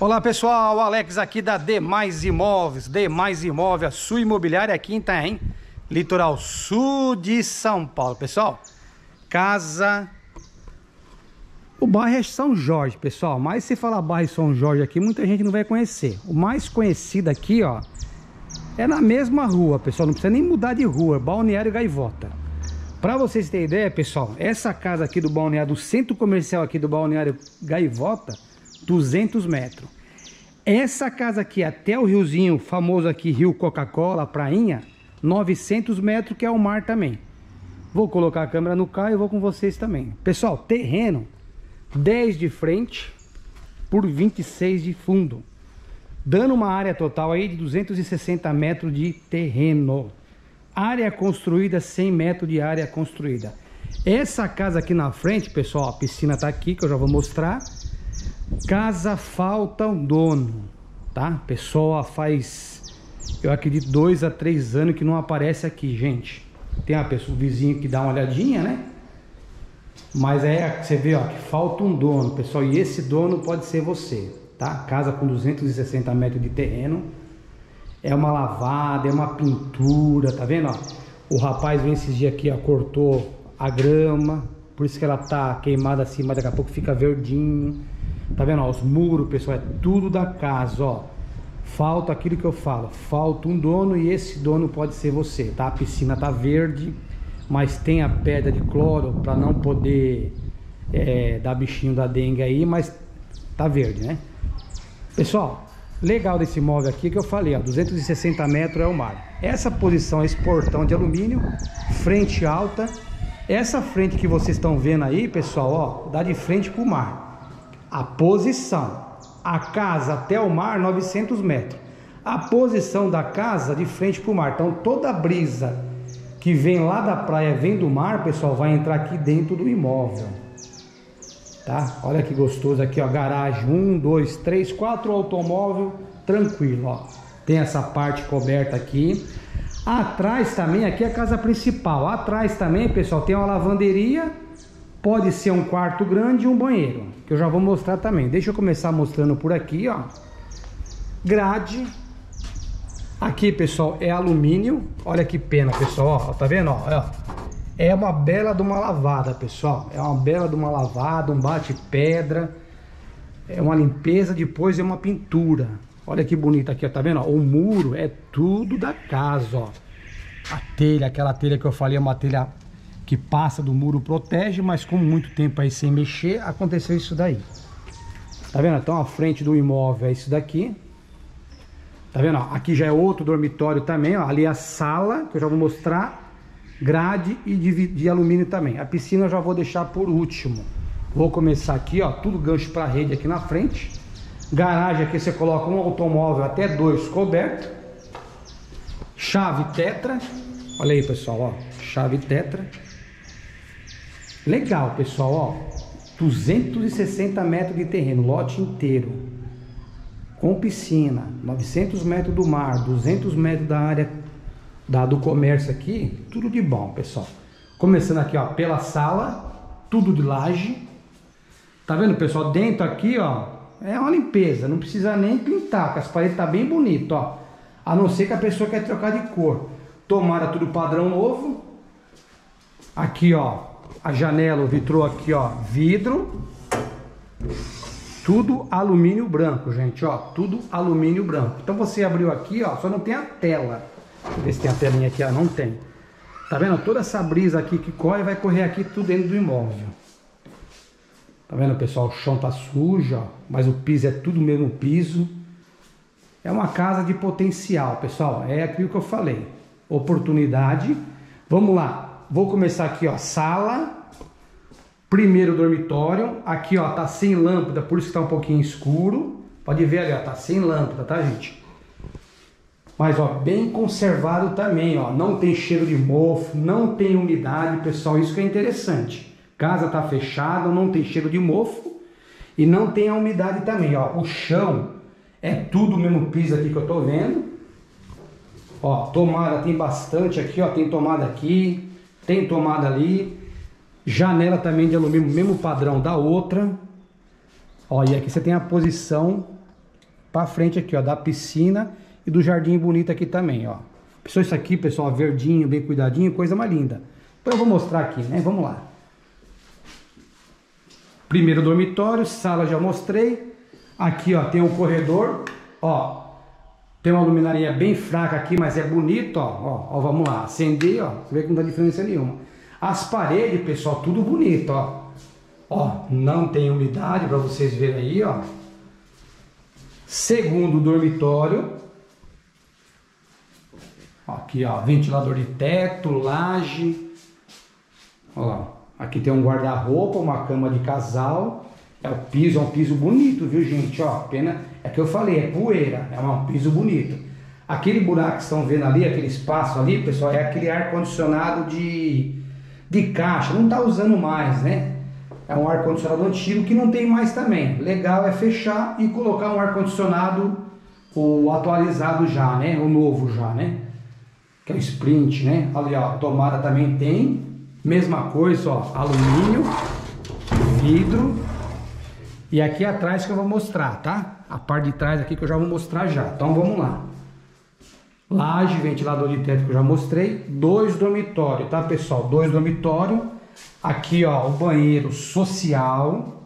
Olá pessoal, Alex aqui da Demais Imóveis. Demais Imóveis, a sua imobiliária aqui em Itanhaém, litoral sul de São Paulo. Pessoal, casa... O bairro é São Jorge, pessoal, mas se falar bairro São Jorge aqui, muita gente não vai conhecer. O mais conhecido aqui, ó, é na mesma rua, pessoal, não precisa nem mudar de rua, Balneário Gaivota. Para vocês terem ideia, pessoal, essa casa aqui do Balneário, do centro comercial aqui do Balneário Gaivota, 200 metros. Essa casa aqui até o riozinho famoso aqui, Rio Coca-Cola, Prainha, 900 metros, que é o mar também. Vou colocar a câmera no carro e vou com vocês também. Pessoal, terreno 10 de frente por 26 de fundo, dando uma área total aí de 260 metros de terreno. Área construída, 100 metros de área construída. Essa casa aqui na frente, pessoal, a piscina tá aqui, que eu já vou mostrar. Casa falta um dono, tá? Pessoal, faz, eu acredito, 2 a 3 anos que não aparece aqui, gente. Tem uma pessoa, o vizinho que dá uma olhadinha, né? Mas é, você vê, ó, que falta um dono, pessoal. E esse dono pode ser você, tá? Casa com 260 metros de terreno. É uma lavada, é uma pintura, tá vendo, ó? O rapaz vem esses dias aqui, ó, cortou a grama. Por isso que ela tá queimada assim, mas daqui a pouco fica verdinho. Tá vendo, ó, os muros, pessoal, é tudo da casa, ó. Falta aquilo que eu falo, falta um dono e esse dono pode ser você, tá? A piscina tá verde, mas tem a pedra de cloro para não poder dar bichinho da dengue aí, mas tá verde, né? Pessoal, legal desse imóvel aqui que eu falei, ó, 260 metros é o mar. Essa posição é esse portão de alumínio, frente alta. Essa frente que vocês estão vendo aí, pessoal, ó, dá de frente pro mar. A posição, a casa até o mar, 900 metros. A posição da casa de frente para o mar. Então toda a brisa que vem lá da praia, vem do mar, pessoal, vai entrar aqui dentro do imóvel. Tá? Olha que gostoso aqui, ó, garagem, 1, 2, 3, 4 automóvel, tranquilo, ó. Tem essa parte coberta aqui. Atrás também, aqui é a casa principal. Atrás também, pessoal, tem uma lavanderia. Pode ser um quarto grande e um banheiro, que eu já vou mostrar também. Deixa eu começar mostrando por aqui, ó. Grade. Aqui, pessoal, é alumínio. Olha que pena, pessoal, ó. Tá vendo, ó? É uma bela de uma lavada, pessoal. É uma bela de uma lavada, um bate-pedra. É uma limpeza, depois é uma pintura. Olha que bonito aqui, ó. Tá vendo, ó? O muro é tudo da casa, ó. A telha, aquela telha que eu falei, é uma telha que passa do muro, protege, mas com muito tempo aí sem mexer, aconteceu isso daí. Tá vendo? Então a frente do imóvel é isso daqui. Tá vendo? Aqui já é outro dormitório também, ó. Ali é a sala, que eu já vou mostrar. Grade e de alumínio também. A piscina eu já vou deixar por último. Vou começar aqui, ó. Tudo gancho para rede aqui na frente. Garagem aqui você coloca um automóvel até 2 coberto. Chave tetra. Olha aí, pessoal, ó. Chave tetra. Legal, pessoal, ó, 260 metros de terreno, lote inteiro, com piscina, 900 metros do mar, 200 metros da área do comércio aqui, tudo de bom, pessoal. Começando aqui, ó, pela sala, tudo de laje. Tá vendo, pessoal? Dentro aqui, ó, é uma limpeza, não precisa nem pintar, porque as paredes tá bem bonito, ó. A não ser que a pessoa quer trocar de cor. Tomara tudo padrão novo. Aqui, ó, a janela, o vitrô aqui, ó, vidro. Tudo alumínio branco, gente, ó, tudo alumínio branco. Então você abriu aqui, ó, só não tem a tela. Deixa eu ver se tem a telinha aqui, ó, não tem. Tá vendo? Toda essa brisa aqui que corre, vai correr aqui tudo dentro do imóvel. Tá vendo, pessoal? O chão tá sujo, ó, mas o piso é tudo o mesmo piso. É uma casa de potencial, pessoal, é aquilo que eu falei. Oportunidade. Vamos lá. Vou começar aqui, ó, sala, primeiro dormitório. Aqui, ó, tá sem lâmpada, por isso que tá um pouquinho escuro. Pode ver ali, ó, tá sem lâmpada, tá, gente? Mas, ó, bem conservado também, ó. Não tem cheiro de mofo, não tem umidade, pessoal, isso que é interessante. Casa tá fechada, não tem cheiro de mofo e não tem a umidade também, ó. O chão é tudo o mesmo piso aqui que eu tô vendo. Ó, tomada tem bastante aqui, ó, tem tomada aqui. Tem tomada ali, janela também de alumínio, mesmo padrão da outra. Ó, e aqui você tem a posição pra frente aqui, ó, da piscina e do jardim bonito aqui também, ó. Pessoal, isso aqui, pessoal, verdinho, bem cuidadinho, coisa mais linda. Então eu vou mostrar aqui, né? Vamos lá. Primeiro dormitório, sala já mostrei. Aqui, ó, tem um corredor, ó. Tem uma luminaria bem fraca aqui, mas é bonito, ó, vamos lá, acender, ó, você vê que não dá diferença nenhuma. As paredes, pessoal, tudo bonito, ó. Ó, não tem umidade para vocês verem aí, ó. Segundo dormitório. Aqui, ó, ventilador de teto, laje. Ó, aqui tem um guarda-roupa, uma cama de casal. É um piso bonito, viu, gente? Ó, pena é que eu falei, é poeira, é um piso bonito. Aquele buraco que estão vendo ali, aquele espaço ali, pessoal, é aquele ar-condicionado de caixa, não tá usando mais, né? É um ar-condicionado antigo que não tem mais também. Legal é fechar e colocar um ar-condicionado, o atualizado já, né? O novo já, né? Que é o Sprint, né? Ali, ó, tomada também tem. Mesma coisa, ó, alumínio, vidro. E aqui atrás que eu vou mostrar, tá? A parte de trás aqui que eu já vou mostrar já. Então vamos lá. Laje, ventilador de teto que eu já mostrei. 2 dormitórios, tá, pessoal? 2 dormitórios. Aqui, ó, o banheiro social.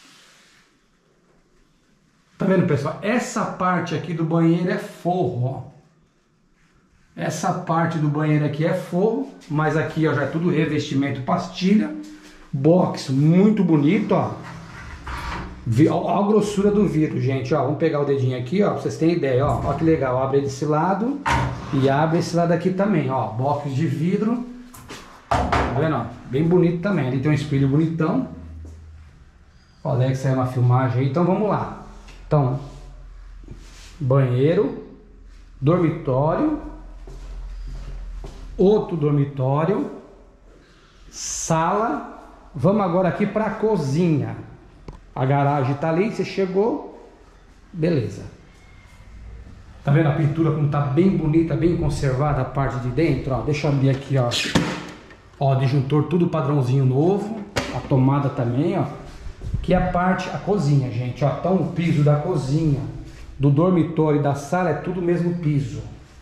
Tá vendo, pessoal? Essa parte aqui do banheiro é forro, ó. Essa parte do banheiro aqui é forro, mas aqui, ó, já é tudo revestimento pastilha. Box muito bonito, ó. Olha a grossura do vidro, gente, ó. Vamos pegar o dedinho aqui, ó, pra vocês terem ideia, ó. Ó que legal, abre desse lado e abre esse lado aqui também, ó. Box de vidro. Tá vendo, ó? Bem bonito também. Ali tem um espelho bonitão. O Alex saiu uma filmagem aí, então vamos lá. Então, banheiro, dormitório, outro dormitório, sala. Vamos agora aqui para a cozinha. A garagem tá ali, você chegou, beleza. Tá vendo a pintura como tá bem bonita, bem conservada a parte de dentro, ó. Deixa eu abrir aqui, ó. Ó, disjuntor tudo padrãozinho novo, a tomada também, ó. Aqui a parte, a cozinha, gente, ó. Então o piso da cozinha, do dormitório e da sala é tudo o mesmo piso.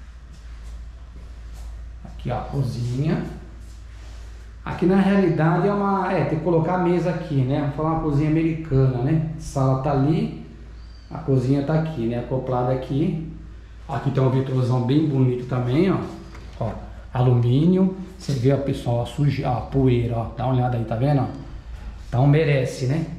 Aqui, ó, a cozinha. Aqui na realidade é uma... tem que colocar a mesa aqui, né? Vamos falar uma cozinha americana, né? A sala tá ali, a cozinha tá aqui, né? Acoplada aqui. Aqui tem um vitrozão bem bonito também, ó. Ó, alumínio. Você vê, ó, pessoal, a sujeira, a poeira, ó. Dá uma olhada aí, tá vendo, ó? Então merece, né?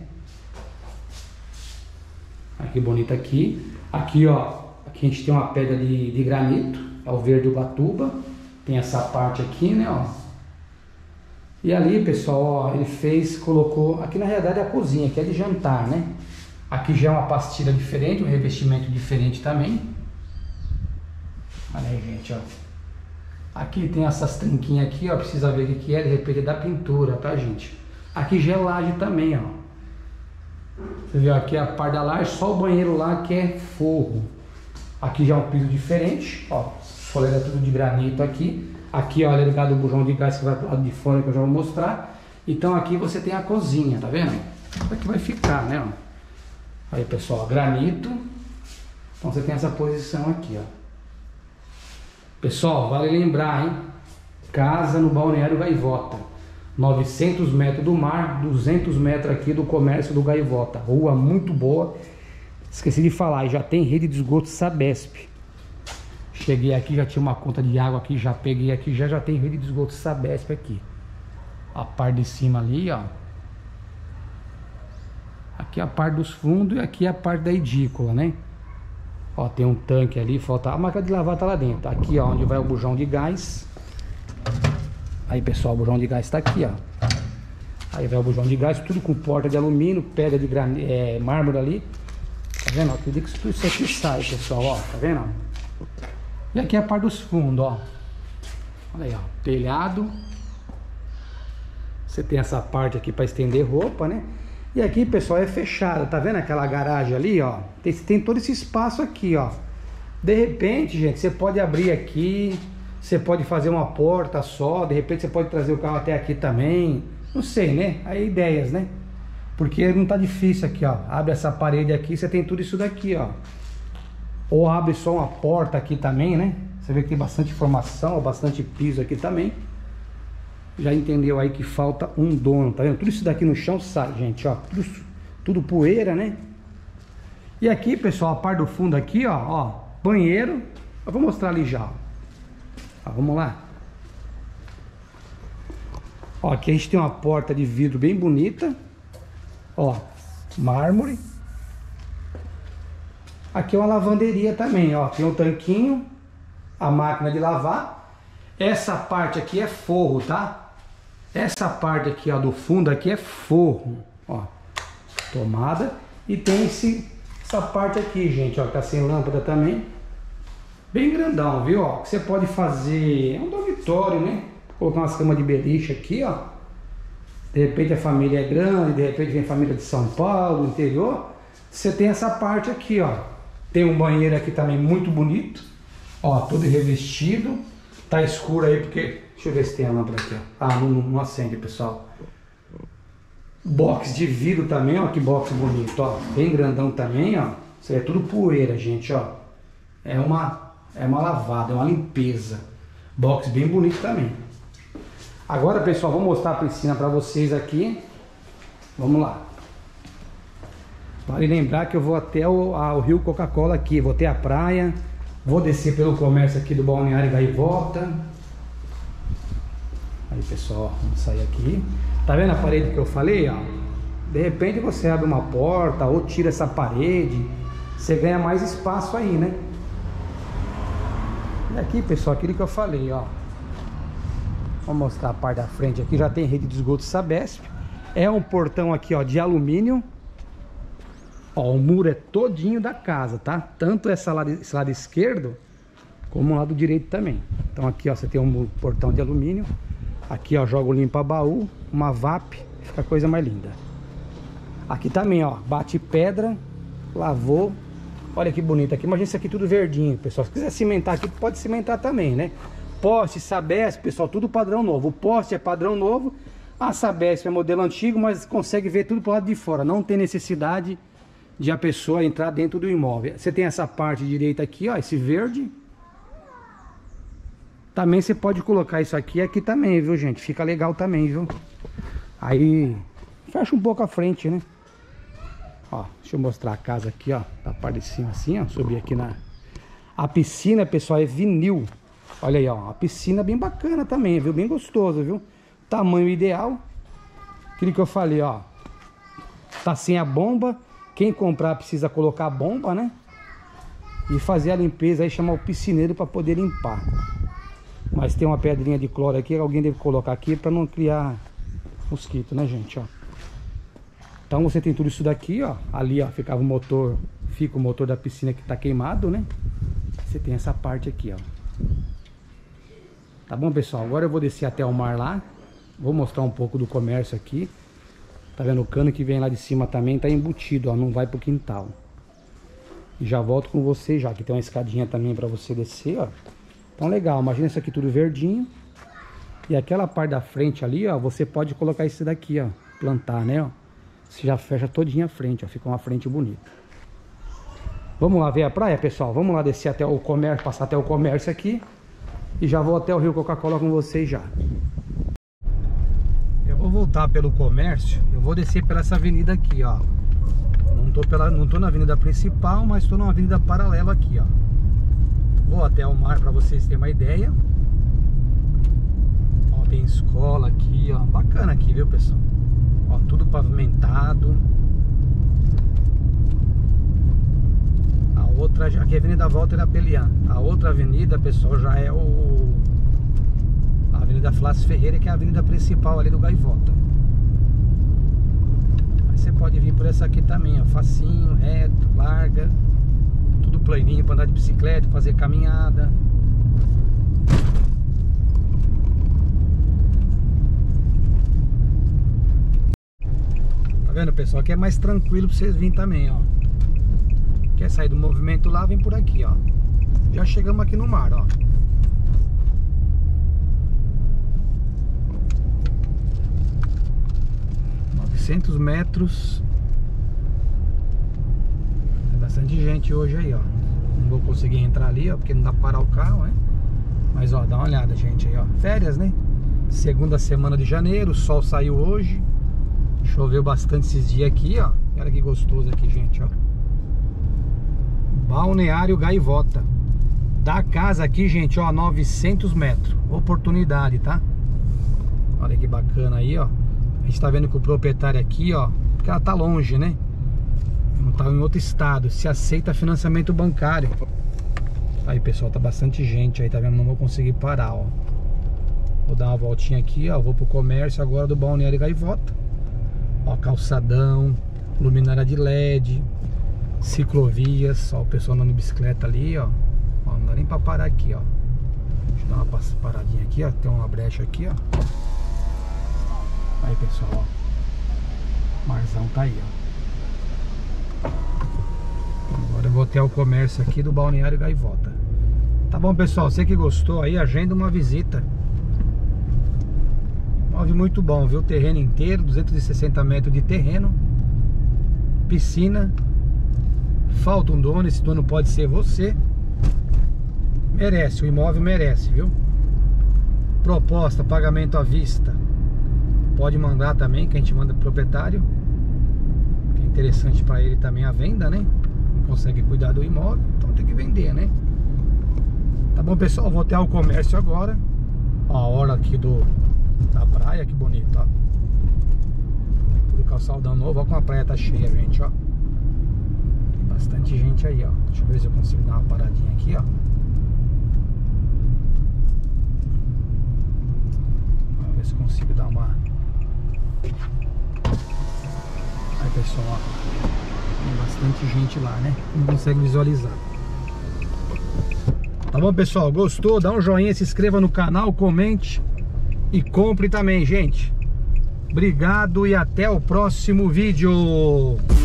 Aqui bonito aqui. Aqui, ó, aqui a gente tem uma pedra de granito. É o verde Ubatuba. Tem essa parte aqui, né, ó. E ali, pessoal, ó, ele colocou, aqui na realidade é a cozinha, que é de jantar, né? Aqui já é uma pastilha diferente, um revestimento diferente também. Olha aí, gente, ó. Aqui tem essas trinquinhas aqui, ó, precisa ver o que é, de repente é da pintura, tá, gente? Aqui já é laje também, ó. Você viu aqui a parte da laje, só o banheiro lá que é forro. Aqui já é um piso diferente, ó, soleira tudo de granito aqui. Aqui, ó, é ligado o bujão de gás que vai pro lado de fora, que eu já vou mostrar. Então aqui você tem a cozinha, tá vendo? Como é que vai ficar, né, ó? Aí, pessoal, granito. Então você tem essa posição aqui, ó. Pessoal, vale lembrar, hein? Casa no Balneário Gaivota. 900 metros do mar, 200 metros aqui do comércio do Gaivota. Rua muito boa. Esqueci de falar, já tem rede de esgoto Sabesp. Cheguei aqui, já tinha uma conta de água aqui, já peguei aqui, já tem rede de esgoto Sabesp aqui. A parte de cima ali, ó. Aqui a parte dos fundos e aqui a parte da edícula, né? Ó, tem um tanque ali, falta... A máquina de lavar tá lá dentro. Aqui, ó, onde vai o bujão de gás. Aí, pessoal, o bujão de gás tá aqui, ó. Aí vai o bujão de gás, tudo com porta de alumínio, pedra de mármore ali. Tá vendo? Acredito que isso aqui sai, pessoal, ó. Tá vendo? E aqui é a parte dos fundos, ó. Olha aí, ó. Telhado. Você tem essa parte aqui para estender roupa, né? E aqui, pessoal, é fechado. Tá vendo aquela garagem ali, ó? Tem todo esse espaço aqui, ó. De repente, gente, você pode abrir aqui. Você pode fazer uma porta só. De repente você pode trazer o carro até aqui também. Não sei, né? Aí ideias, né? Porque não tá difícil aqui, ó. Abre essa parede aqui, você tem tudo isso daqui, ó. Ou abre só uma porta aqui também, né? Você vê que tem bastante informação, bastante piso aqui também. Já entendeu aí que falta um dono, tá vendo? Tudo isso daqui no chão sai, gente, ó. Tudo poeira, né? E aqui, pessoal, a parte do fundo aqui, ó, banheiro. Eu vou mostrar ali já, ó, vamos lá. Ó, aqui a gente tem uma porta de vidro bem bonita. Ó, mármore. Aqui é uma lavanderia também, ó. Tem um tanquinho, a máquina de lavar. Essa parte aqui é forro, tá? Essa parte aqui, ó, do fundo aqui é forro, ó. Tomada. E tem essa parte aqui, gente, ó, que tá sem lâmpada também. Bem grandão, viu, ó. Que você pode fazer, é um dormitório, né? Colocar umas camas de beliche aqui, ó. De repente a família é grande, de repente vem família de São Paulo, interior. Você tem essa parte aqui, ó. Tem um banheiro aqui também muito bonito. Ó, todo revestido. Tá escuro aí porque... Deixa eu ver se tem a lâmpada aqui, ó. Ah, não acende, pessoal. Box de vidro também, ó. Que box bonito, ó. Bem grandão também, ó. Isso aí é tudo poeira, gente, ó. É uma lavada, é uma limpeza. Box bem bonito também. Agora, pessoal, vou mostrar a piscina para vocês aqui. Vamos lá. Vale lembrar que eu vou até o Rio Coca-Cola aqui. Vou ter a praia. Vou descer pelo comércio aqui do Balneário Gaivota. Aí, pessoal, vamos sair aqui. Tá vendo a parede que eu falei, ó? De repente você abre uma porta ou tira essa parede. Você ganha mais espaço aí, né? E aqui, pessoal, aquilo que eu falei, ó. Vou mostrar a parte da frente aqui. Já tem rede de esgoto Sabesp. É um portão aqui, ó, de alumínio. Ó, o muro é todinho da casa, tá? Tanto esse lado esquerdo como o lado direito também. Então aqui, ó, você tem um portão de alumínio. Aqui, ó, joga o limpa-baú, uma VAP, fica a coisa mais linda. Aqui também, ó, bate pedra, lavou. Olha que bonito aqui. Imagina isso aqui tudo verdinho, pessoal. Se quiser cimentar aqui, pode cimentar também, né? Poste, Sabesp, pessoal, tudo padrão novo. O poste é padrão novo. A Sabesp é modelo antigo, mas consegue ver tudo pro lado de fora. Não tem necessidade de a pessoa entrar dentro do imóvel. Você tem essa parte direita aqui, ó, esse verde. Também você pode colocar isso aqui também, viu, gente? Fica legal também, viu? Aí fecha um pouco a frente, né? Ó, deixa eu mostrar a casa aqui, ó, da parte de cima assim, ó. Subir aqui na... A piscina, pessoal, é vinil. Olha aí, ó, a piscina bem bacana também, viu? Bem gostoso, viu? Tamanho ideal. Aquilo que eu falei, ó. Tá sem a bomba. Quem comprar precisa colocar a bomba, né? E fazer a limpeza aí, chamar o piscineiro para poder limpar. Mas tem uma pedrinha de cloro aqui, alguém deve colocar aqui para não criar mosquito, né, gente, ó. Então você tem tudo isso daqui, ó. Ali, ó, ficava o motor, fica o motor da piscina que tá queimado, né? Você tem essa parte aqui, ó. Tá bom, pessoal? Agora eu vou descer até o mar lá. Vou mostrar um pouco do comércio aqui. Tá vendo? O cano que vem lá de cima também tá embutido, ó. Não vai pro quintal. E já volto com você já. Aqui tem uma escadinha também pra você descer, ó. Então legal, imagina isso aqui tudo verdinho. E aquela parte da frente ali, ó. Você pode colocar isso daqui, ó. Plantar, né, ó. Você já fecha todinha a frente, ó. Fica uma frente bonita. Vamos lá ver a praia, pessoal? Vamos lá descer até o comércio, passar até o comércio aqui. E já vou até o Rio Coca-Cola com vocês já. Eu vou voltar pelo comércio. Eu vou descer pela essa avenida aqui, ó. Não tô na avenida principal, mas tô numa avenida paralela aqui, ó. Vou até o mar para vocês terem uma ideia. Ó, tem escola aqui, ó. Bacana aqui, viu, pessoal? Ó, tudo pavimentado. A outra, aqui é a Avenida Walter Apelian. A outra avenida, pessoal, já é a Avenida Flávio Ferreira, que é a avenida principal ali do Gaivota. Aí você pode vir por essa aqui também, ó. Facinho, reto, larga. Tudo planinho para andar de bicicleta, fazer caminhada. Tá vendo, pessoal? Aqui é mais tranquilo para vocês virem também, ó. Quer sair do movimento lá, vem por aqui, ó. Já chegamos aqui no mar, ó. metros. Tem bastante gente hoje aí, ó. Não vou conseguir entrar ali, ó, porque não dá pra parar o carro, né? Mas, ó, dá uma olhada, gente, aí, ó. Férias, né? Segunda semana de janeiro, o sol saiu hoje. Choveu bastante esses dias aqui, ó. Olha que gostoso aqui, gente, ó. Balneário Gaivota. Da casa aqui, gente, ó, 900 metros. Oportunidade, tá? Olha que bacana aí, ó. A gente tá vendo que o proprietário aqui, ó, porque ela tá longe, né? Não tá em outro estado. Se aceita financiamento bancário. Aí, pessoal, tá bastante gente aí, tá vendo? Não vou conseguir parar, ó. Vou dar uma voltinha aqui, ó. Vou pro comércio agora do Balneário Gaivota. Ó, calçadão, luminária de LED, ciclovias. Ó, o pessoal andando de bicicleta ali, ó. Ó, não dá nem pra parar aqui, ó. Deixa eu dar uma paradinha aqui, ó. Tem uma brecha aqui, ó. Aí, pessoal, ó. Marzão tá aí, ó. Agora eu vou até o comércio aqui do Balneário Gaivota. Tá bom, pessoal? Você que gostou aí, agenda uma visita. Imóvel muito bom, viu? Terreno inteiro, 260 metros de terreno. Piscina. Falta um dono, esse dono pode ser você. Merece, o imóvel merece, viu? Proposta, pagamento à vista. Pode mandar também, que a gente manda pro proprietário. Que é interessante para ele também a venda, né? Não consegue cuidar do imóvel, então tem que vender, né? Tá bom, pessoal? Vou até o comércio agora. Ó, a hora aqui da praia, que bonito, ó. Tudo calçadão novo, ó, como a praia tá cheia, gente, ó. Tem bastante gente aí, ó. Deixa eu ver se eu consigo dar uma paradinha aqui, ó. Vamos ver se eu consigo dar uma... Aí, pessoal, ó. Tem bastante gente lá, né? Não consegue visualizar. Tá bom, pessoal? Gostou? Dá um joinha, se inscreva no canal, comente e compre também, gente. Obrigado e até o próximo vídeo.